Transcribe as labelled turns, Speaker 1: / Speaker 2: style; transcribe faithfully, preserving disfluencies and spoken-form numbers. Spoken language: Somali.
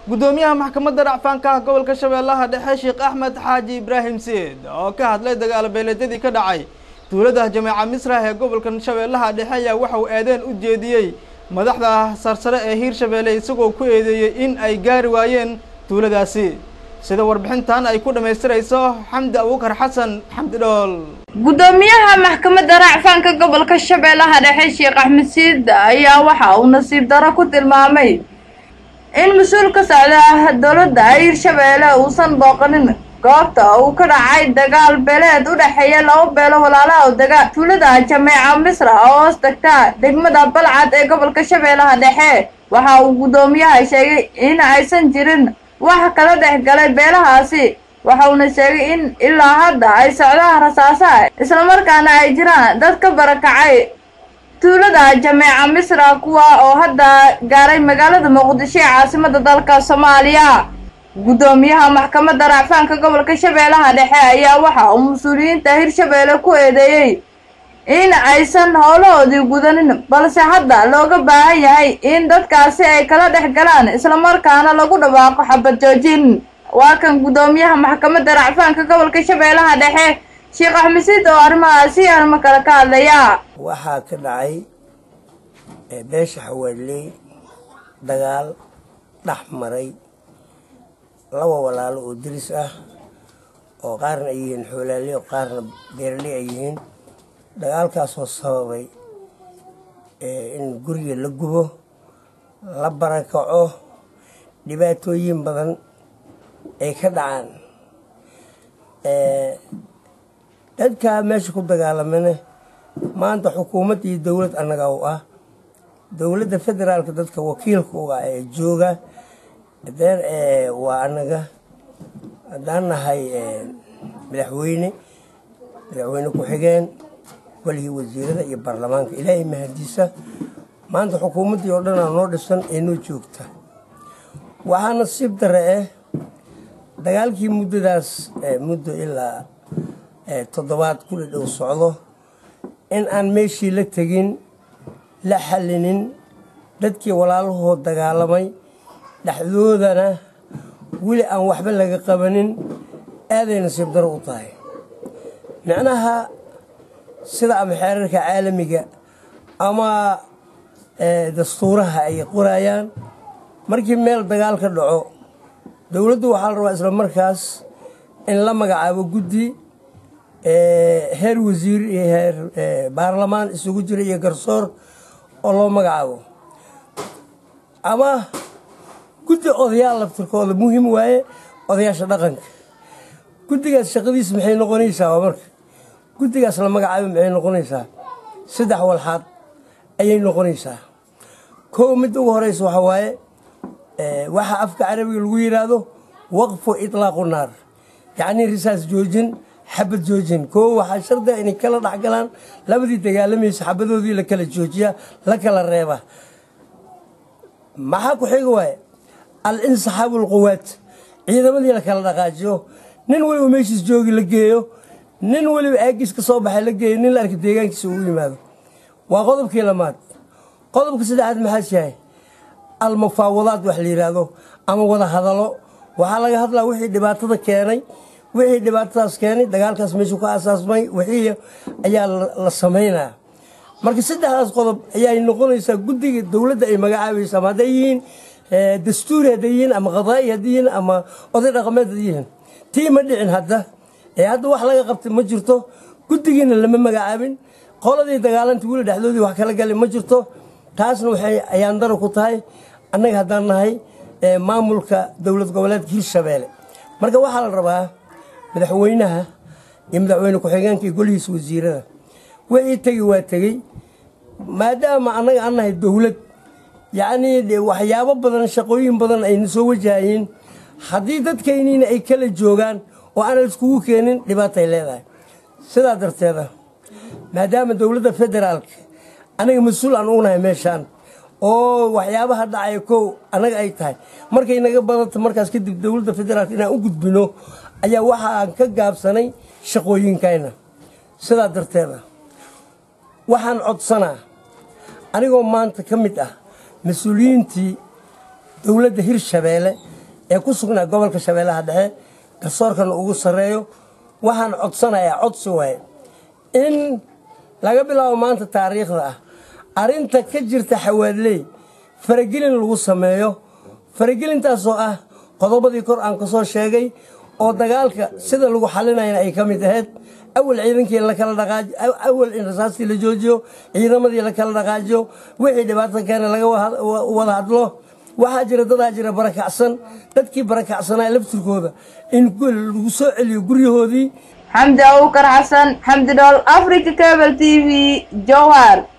Speaker 1: gudoomiyaha maxkamadda racfaanka gobolka Shabeellaha Dhexe Sheekh Axmed Xaaji Ibraahim Seed oo ka hadlay dagaal beeleedadii ka dhacay tuulada Jameeca Misra ee gobolka Shabeellaha Dhexe ayaa waxa uu eedeyn u jeediyay madaxda sarsare ee Hiirshabeelle isagoo ku eedeeyay in ay gaari waayeen tuuladaasi sida warbixintan ay ku dhameystirayso Xamdi Abuukar Xasan Xamdi Dhool
Speaker 2: gudoomiyaha maxkamadda racfaanka gobolka Shabeellaha Dhexe Sheekh Axmed Seed ayaa waxa uu nasiib daro ku tilmaamay in mas'uul ka socda dawladda Hiirshabeelle uusan booqanin goobta uu ka dhacay dagaal beeleed u dhaxeeya laba beelo walaalaha oo dagaal tuulada Jameeca Misra oo hoos tagta degmada Balcad ee gobolka Shabeellaha Dhexe waxa uu gudoomiyaha sheegay in aysan jirin wax kala dhexgalay beelahaasi waxa uu sheegay in ilaa hadda ay socdaan rasaasa isla markaana ay jiraan dad ka barakacay tuulada Jameeca Misra kuwa oo hadda gaaray magaalada Muqdisho ee caasimadda dalka Soomaaliya gudoomiyaha maxkamadda racfaanka gobolka Shabeellaha Dhexe ayaa waxa uu mas'uuliyiinta Hiirshabeelle ku eedeeyay in aysan howlahoodii gudanin balse hadda looga baahan yahay in dadkaasi ay kala dhex galaan isla markaana lagu dhawaaqo xabad joojin waa kan gudoomiyaha maxkamadda racfaanka gobolka Shabeellaha Dhexe Sheekh Axmed Seed oo arrimahaasi arrimo kale ka hadlaya
Speaker 3: waxaa ka dhacay beesha Xawaaley dagaal dhex maray laba walaalo oo diris ah oo qaarna ay yihiin xoolaale oo qaarna beeraley ay yihiin dagaalkaas oo sababay in guriga la gubo la barakaco dhibaatooyin badan ay ka dhacaan dadka meesha ku dagaalamana maanta xukuumad iyo dawlad annaga u ah dawladda federaalka dadka wakiilka u ah ee jooga hadeen waa annaga haddaan nahay madaxweyne madaxweyne ku-xigeen walihii wasiirada iyo baarlamaanka ilaahay mahadiisa maanta xukuumaddii oo dhan aa noo dhisan ee noo joogta waxaa nasiib dare eh dagaalkii muddadaas muddo ilaa toddobaad kula dhow socdo in aan meeshii la tegin la xallinin dadkii walaalahood dagaalamay dhexdoodana weli aan waxba laga qabanin aaday nasiib daro u tahay macnaha sida ama xeerarka caalamiga ama dastuuraha ay qorayaan markii meel dagaal ka dhaco dawladdu waxaa la rabaa isla markaas in la magacaabo guddi heer wasiir iyo heer baarlamaan isugu jira iyo garsoor oo loo magacaabo ama guddi odayaal laftirkooda muhiim waaye odayaasha dhaqanka guddigaas shaqadiis maxay noqonaysaa waa marka guddigaas la magacaabo maxay noqonaysaa saddex walxaad ayay noqonaysaa kow midda ugu horeysa waxa waaye waxa afka carabiga lagu yiraahdo waqfu itlaaqu naar yacni risaas joojin xabad joojin kow waxaa shardi ah inay kala dhex galaan labadii dagaalamaysa xabadoodii la kala joojiya la kala reeba maxaa ku xiga waaye al-insixaabu alquwaat ciidamadii la kala dhaqaajiyo nin waliba meeshiis joogi la geeyo nin waliba aagiis ka soo baxay la geeyo nin la arka deegaankiisa ugu yimaado waa qodobkii lamaad qodobka saddexaad maxaa yahay almufaawadaad wax la yiraahdo ama wada hadalo waxaa laga hadlaa wixii dhibaatada keenay wixii dhibaatadaas keenay dagaalkaas meeshu ka asaasmay wixii ayaa la sameynaa marka saddexdaas qodob ayaa noqonaysaa guddiga dawladda ay magacaabaysa ama hadday yihiin dastuuri hadday yihiin ama qadaa'i hadday yihiin ama oday dhaqameed hadday yihiin tii ma dhicin hadda ee hadda wax laga qabtay ma jirto guddigiina lama magacaabin qoladii dagaalanta weli dhexdoodii wax kala galay ma jirto taasna waxay ayaan daro ku tahay annaga haddaan nahay maamulka dowlad goboleedka Hiirshabeelle marka waxaa la rabaa madaxweynaha iyo madaxweyne ku-xigeenka iyo golihiisa wasiirada wixii tegi waa tegey maadaama annaga aan nahay dawlad yacni waxyaabo badan shaqooyin badan ayna soo wajahayeen haddii dadkayniina ay kala joogaan oo aan iskugu keenin dhibaatay leedahay sidaa darteeda maadaama dawladda federaalka anaga mas'uul aan u nahay meeshaan oo waxyaabaha dhacay kow anaga ay tahay markay naga badato markaas kadib dawladda federaalka inaan u gudbino ayaa waxa aan ka gaabsanay shaqooyinkayna sidaa darteeda waxaan codsanaa anigoo maanta ka mid ah mas'uuliyiintii dawladda Hiirshabeelle ee ku sugnaa gobolka shabeellaha dhexe garsoorkan ugu sareeyo waxaan codsanayaa codsi waaye in laga bilaabo maanta taariikhda ah arinta ka jirta xawaadley faragelin lagu sameeyo faragelintaasoo ah qodobadii kor aan kasoo sheegay oo dagaalka sida lagu xalinayna ay ka mid ahayd awal ciidankii la kala dhaqaajiyo awal in rasaastii la joojiyo ciidamadii la kala dhaqaajiyo wixii dhibaato keena laga wada hadlo waxaa jira dadaa jira barakacsan dadkii barakacsanaa laftirkooda in lagu soo celiyo guryahoodii
Speaker 2: xamdi abubakar xasan xamdi dhool africa cable t v jowhar